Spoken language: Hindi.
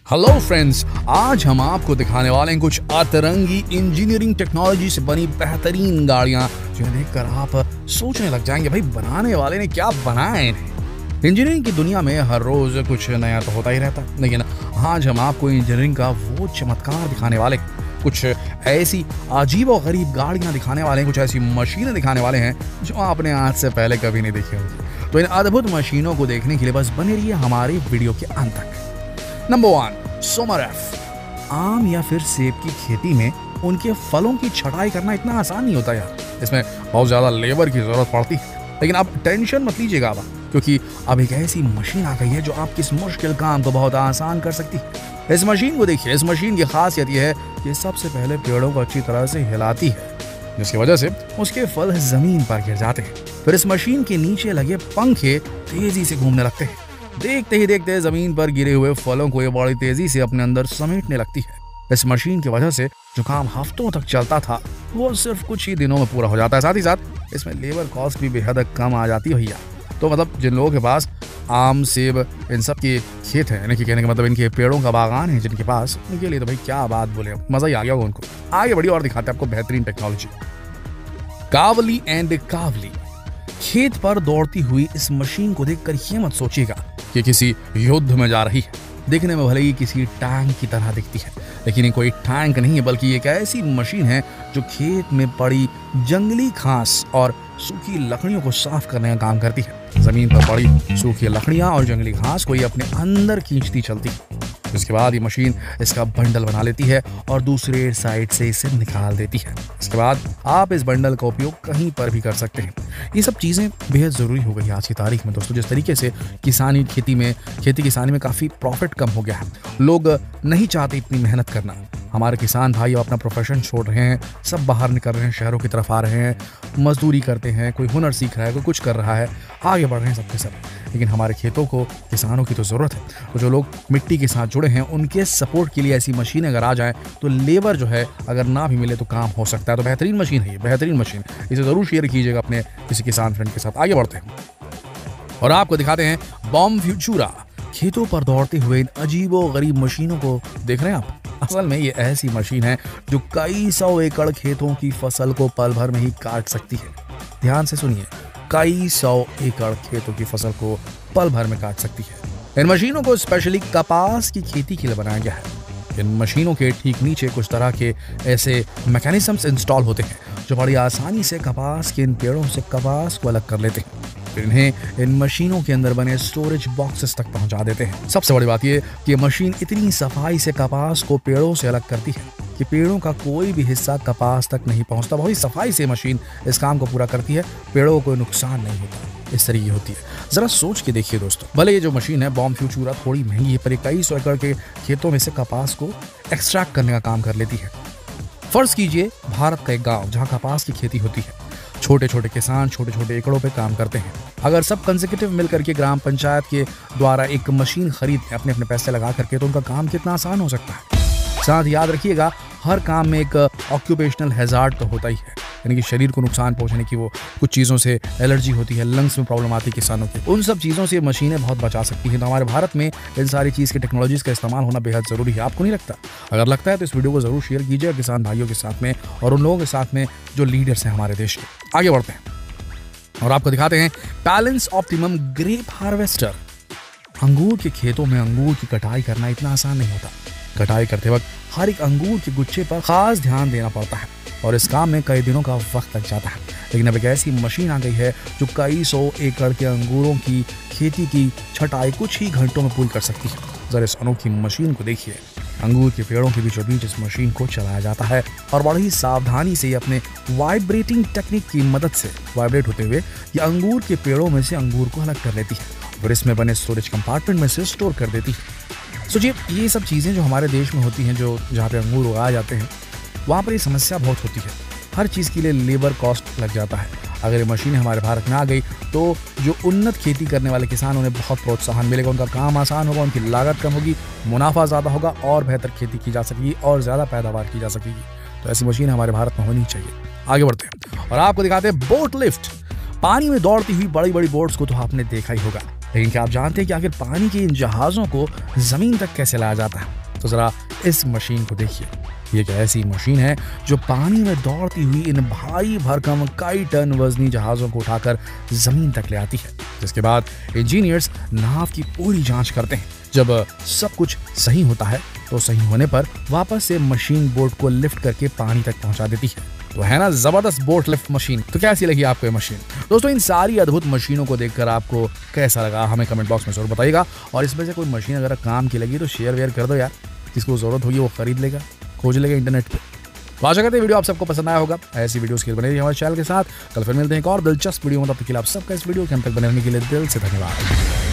हेलो फ्रेंड्स, आज हम आपको दिखाने वाले हैं कुछ अतरंगी इंजीनियरिंग टेक्नोलॉजी से बनी बेहतरीन गाड़ियां जिन्हें देखकर आप सोचने लग जाएंगे भाई बनाने वाले ने क्या बनाया है इन्हें। इंजीनियरिंग की दुनिया में हर रोज कुछ नया तो होता ही रहता, लेकिन आज हम आपको इंजीनियरिंग का वो चमत्कार दिखाने वाले, कुछ ऐसी अजीब और गरीब गाड़ियां दिखाने वाले हैं, कुछ ऐसी मशीनें दिखाने वाले हैं जो आपने आज से पहले कभी नहीं देखी होंगी। तो इन अद्भुत मशीनों को देखने के लिए बस बने रहिए हमारे वीडियो के अंत तक। नंबर 1, सोमर एफ। आम या फिर सेब की खेती में उनके फलों की छटाई करना इतना आसान नहीं होता यार, इसमें बहुत ज्यादा लेबर की जरूरत पड़ती है। लेकिन आप टेंशन मत लीजिएगा अब, क्योंकि अब एक ऐसी मशीन आ गई है जो आपकी इस मुश्किल काम को बहुत आसान कर सकती है। इस मशीन को देखिए। इस मशीन की खासियत यह है कि सबसे पहले पेड़ों को अच्छी तरह से हिलाती है, जिसकी वजह से उसके फल जमीन पर गिर जाते हैं। फिर इस मशीन के नीचे लगे पंखे तेजी से घूमने लगते हैं। देखते ही देखते जमीन पर गिरे हुए फलों को ये बड़ी तेजी से अपने अंदर समेटने लगती है। इस मशीन की वजह से जो काम हफ्तों तक चलता था वो सिर्फ कुछ ही दिनों में पूरा हो जाता है। साथ ही साथ इसमें लेबर कॉस्ट भी बेहद कम आ जाती है भैया। तो मतलब जिन लोगों के पास आम, सेब, इन सब के खेत है, यानी कि कहने का मतलब इनके पेड़ों का बागान है जिनके पास, उनके लिए तो भाई क्या बात बोले, मजा ही आ गया होगा उनको। आगे बढ़िए और दिखाते हैं आपको बेहतरीन टेक्नोलॉजी। कावली एंड कावली। खेत पर दौड़ती हुई इस मशीन को देखकर ये मत सोचिएगा कि किसी युद्ध में जा रही है। देखने में भले ही किसी टैंक की तरह दिखती है, लेकिन ये कोई टैंक नहीं है, बल्कि एक ऐसी मशीन है जो खेत में पड़ी जंगली घास और सूखी लकड़ियों को साफ करने का काम करती है। जमीन पर पड़ी सूखी लकड़ियां और जंगली घास को ये अपने अंदर खींचती चलती है। इसके बाद ये मशीन इसका बंडल बना लेती है और दूसरे साइड से इसे निकाल देती है। इसके बाद आप इस बंडल का उपयोग कहीं पर भी कर सकते हैं। ये सब चीज़ें बेहद ज़रूरी हो गई आज की तारीख में दोस्तों। जिस तरीके से खेती किसानी में काफ़ी प्रॉफिट कम हो गया है, लोग नहीं चाहते इतनी मेहनत करना। हमारे किसान भाई अपना प्रोफेशन छोड़ रहे हैं, सब बाहर निकल रहे हैं, शहरों की तरफ आ रहे हैं, मजदूरी करते हैं, कोई हुनर सीख रहा है, कोई कुछ कर रहा है, आगे बढ़ रहे हैं सबके सब। लेकिन हमारे खेतों को किसानों की तो ज़रूरत है। तो जो लोग मिट्टी के साथ जुड़े हैं उनके सपोर्ट के लिए ऐसी मशीन अगर आ जाए तो लेबर जो है अगर ना भी मिले तो काम हो सकता है। तो बेहतरीन मशीन है ये, बेहतरीन मशीन। इसे ज़रूर शेयर कीजिएगा अपने किसी किसान फ्रेंड के साथ। आगे बढ़ते हैं और आपको दिखाते हैं बॉम फ्यूचुरा। खेतों पर दौड़ते हुए इन अजीबो गरीब मशीनों को देख रहे हैं आप। असल में ये ऐसी मशीन है जो कई 100 एकड़ खेतों की फसल को पल भर में ही काट सकती है। ध्यान से सुनिए, कई 100 एकड़ खेतों की फसल को पल भर में काट सकती है। इन मशीनों को स्पेशली कपास की खेती के लिए बनाया गया है। इन मशीनों के ठीक नीचे कुछ तरह के ऐसे मैकेनिज्म्स इंस्टॉल होते हैं जो बड़ी आसानी से कपास के इन पेड़ों से कपास को अलग कर लेते हैं। फिर इन्हें इन मशीनों के अंदर बने स्टोरेज बॉक्सेस तक पहुंचा देते हैं। सबसे बड़ी बात यह कि मशीन इतनी सफाई से कपास को पेड़ों से अलग करती है कि पेड़ों का कोई भी हिस्सा कपास तक नहीं पहुंचता। बहुत ही सफाई से मशीन इस काम को पूरा करती है, पेड़ों को कोई नुकसान नहीं होता। इस तरीके होती है। जरा सोच के देखिए दोस्तों, भले ये जो मशीन है बॉम फ्यूचुरा थोड़ी महंगी है, पर कई 100 एकड़ के खेतों में से कपास को एक्सट्रैक्ट करने का काम कर लेती है। फर्ज कीजिए भारत का एक गाँव जहाँ कपास की खेती होती है। छोटे छोटे किसान छोटे छोटे एकड़ों पे काम करते हैं। अगर सब कंसेक्यूटिव मिलकर के ग्राम पंचायत के द्वारा एक मशीन खरीद अपने अपने पैसे लगा करके, तो उनका काम कितना आसान हो सकता है। साथ याद रखिएगा, हर काम में एक ऑक्यूपेशनल हैजार्ड तो होता ही है, यानी कि शरीर को नुकसान पहुंचने की वो कुछ चीज़ों से एलर्जी होती है, लंग्स में प्रॉब्लम आती है किसानों की। उन सब चीज़ों से मशीनें बहुत बचा सकती हैं। तो हमारे भारत में इन सारी चीज़ की टेक्नोलॉजीज़ का इस्तेमाल होना बेहद ज़रूरी है। आपको नहीं लगता? अगर लगता है तो इस वीडियो को ज़रूर शेयर कीजिए किसान भाइयों के साथ में और उन लोगों के साथ में जो लीडर्स हैं हमारे देश के। आगे बढ़ते हैं और आपको दिखाते हैं बैलेंस ऑप्टिमम ग्रेप हार्वेस्टर। अंगूर के खेतों में अंगूर की कटाई करना इतना आसान नहीं होता। कटाई करते वक्त हर एक अंगूर के गुच्छे पर खास ध्यान देना पड़ता है और इस काम में कई दिनों का वक्त लग जाता है। लेकिन अब एक ऐसी मशीन आ गई है जो कई 100 एकड़ के अंगूरों की खेती की छटाई कुछ ही घंटों में पूरी कर सकती है। जरा इस अनोखी मशीन को देखिए। अंगूर के पेड़ों के बीचों बीच इस मशीन को चलाया जाता है और बड़ी ही सावधानी से अपने वाइब्रेटिंग टेक्निक की मदद से वाइब्रेट होते हुए ये अंगूर के पेड़ों में से अंगूर को अलग कर लेती है और इसमें बने स्टोरेज कंपार्टमेंट में से स्टोर कर देती है। सोचिए, ये सब चीज़ें जो हमारे देश में होती हैं, जो जहाँ पे अंगूर उगाए जाते हैं, वहाँ पर ये समस्या बहुत होती है। हर चीज़ के लिए लेबर कॉस्ट लग जाता है। अगर ये मशीनें हमारे भारत में आ गई तो जो उन्नत खेती करने वाले किसान, उन्हें बहुत प्रोत्साहन मिलेगा, उनका काम आसान होगा, उनकी लागत कम होगी, मुनाफा ज़्यादा होगा और बेहतर खेती की जा सकेगी और ज़्यादा पैदावार की जा सकेगी। तो ऐसी मशीन हमारे भारत में होनी चाहिए। आगे बढ़ते हैं और आपको दिखाते हैं बोट लिफ्ट। पानी में दौड़ती हुई बड़ी बड़ी बोट्स को तो आपने देखा ही होगा, लेकिन क्या आप जानते हैं कि आखिर पानी के इन जहाज़ों को ज़मीन तक कैसे लाया जाता है? तो जरा इस मशीन को देखिए। ये एक ऐसी मशीन है जो पानी में दौड़ती हुई इन भारी भरकम कई टन वजनी जहाजों को उठाकर जमीन तक ले आती है, जिसके बाद इंजीनियर्स नाव की पूरी जांच करते हैं। जब सब कुछ सही होता है तो सही होने पर वापस से मशीन बोट को लिफ्ट करके पानी तक पहुंचा देती है। तो है ना जबरदस्त बोट लिफ्ट मशीन। तो कैसी लगी आपको ये मशीन? दोस्तों, इन सारी अद्भुत मशीनों को देखकर आपको कैसा लगा हमें कमेंट बॉक्स में जरूर बताइएगा। और इसमें से कोई मशीन अगर काम की लगी तो शेयर वेयर कर दो यार, जिसको जरूरत होगी वो खरीद लेगा, खोज लेगा इंटरनेट पे। तो आशा करते हैं वीडियो आप सबको पसंद आया होगा। ऐसी वीडियोस के लिए बने रहिए हमारे चैनल के साथ। कल फिर मिलते हैं एक और दिलचस्प वीडियो में। तब तक के लिए आप सबका इस वीडियो के अंत तक बने रहने के लिए दिल से धन्यवाद।